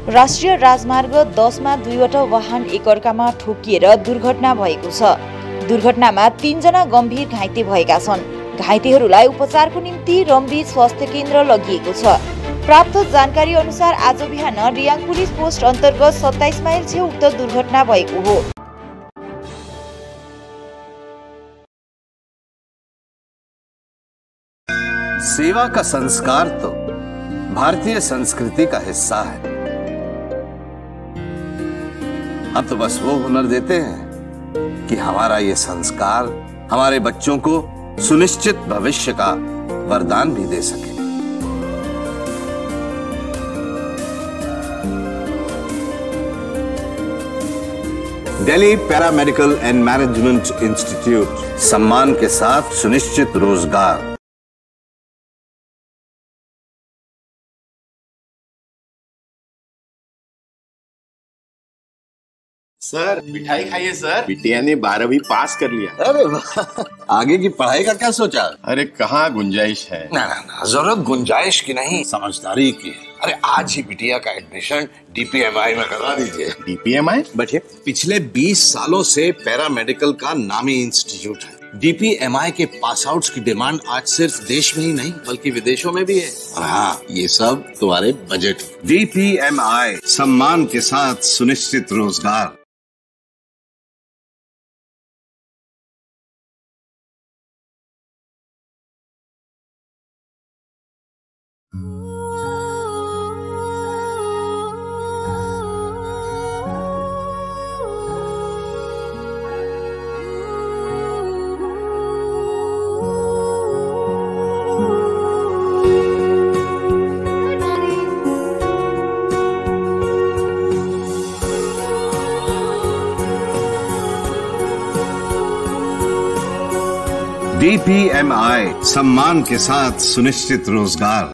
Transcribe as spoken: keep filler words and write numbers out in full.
राष्ट्रिय राजमार्ग दस मा दुईवटा वाहन एकअर्कामा ठोकिएर दुर्घटना भएको छ। दुर्घटनामा तीन जना गम्भीर घाइते भएका छन्। घाइतेहरूलाई उपचारको निम्ति रम्बी स्वास्थ्य केन्द्र लगिएको छ। प्राप्त जानकारी अनुसार आज बिहान रियाङ पुलिस पोस्ट अन्तर्गत सत्ताइस माइल छेउ उक्त दुर्घटना भएको हो। सेवा का संस्कार तो भारतीय संस्कृति का हिस्सा है। अब तो बस वो हुनर देते हैं कि हमारा ये संस्कार हमारे बच्चों को सुनिश्चित भविष्य का वरदान भी दे सके। Delhi paramedical and management institute, सम्मान के साथ सुनिश्चित रोजगार। सर मिठाई खाइए सर, बिटिया ने बारहवीं पास कर लिया। अरे वाह, आगे की पढ़ाई का क्या सोचा? अरे कहाँ गुंजाइश है। ना ना ना, जरूरत गुंजाइश की नहीं, समझदारी की है। अरे आज ही बिटिया का admission D P M I में करवा दीजिए। D P M I? बैठिए। पिछले बीस सालों से पैरामेडिकल का नामी इंस्टीट्यूट है। डी पी एम आई के पास आउट्स की डिमांड आज सिर्फ देश में ही नहीं बल्कि विदेशों में भी है। और हाँ, ये सब तुम्हारे budget. D P M I, सम्मान के साथ सुनिश्चित रोजगार। डी पी एम आई, सम्मान के साथ सुनिश्चित रोजगार।